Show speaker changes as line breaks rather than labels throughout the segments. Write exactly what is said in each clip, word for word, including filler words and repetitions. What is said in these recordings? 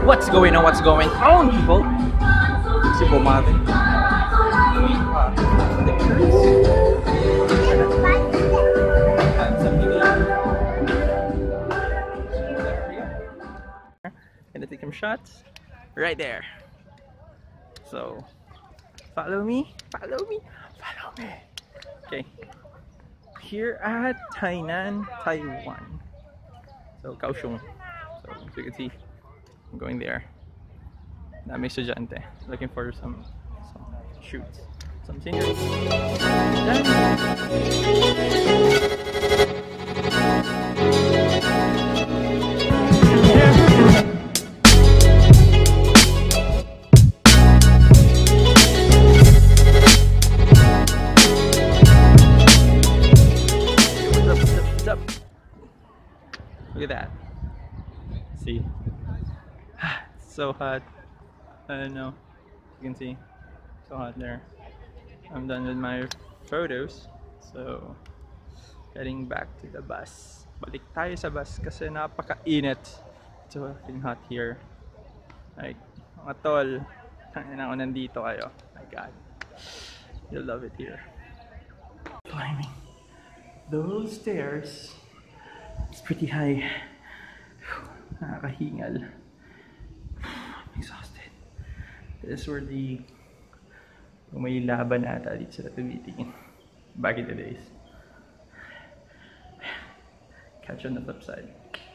What's going on? What's going on, people? Si po Marvin. Gonna take some shots right there. So follow me, follow me, follow me. Okay. Here at Tainan, Taiwan. So Kaohsiung. So as you can see, I'm going there. Dami estudyante. Looking for some some shoots, some scenery. Look at that. See? It's so hot. I don't know. You can see. So hot there. I'm done with my photos. So, heading back to the bus. Balik tayo sa bus kasi napaka-init. It's so fucking hot here. Like, mga tol, tangina ko nandito kayo. My God. You'll love it here. Climbing those stairs. It's pretty high. Nakakahingal. I'm exhausted. This is where the may laban ata dito sa tumitingin back in the days. Catch on the flip side.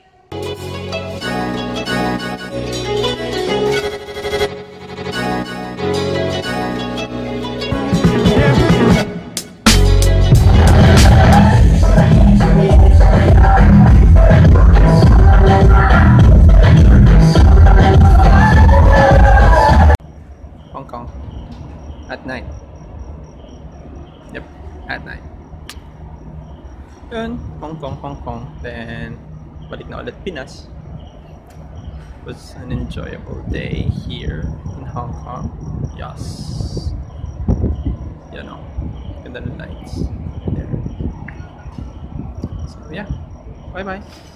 At night. Yep, at night. Yun, Hong Kong, Hong Kong. Then, balik na ulit Pinas. It was an enjoyable day here in Hong Kong. Yes. You know, ganda ng lights there. So, yeah. Bye-bye.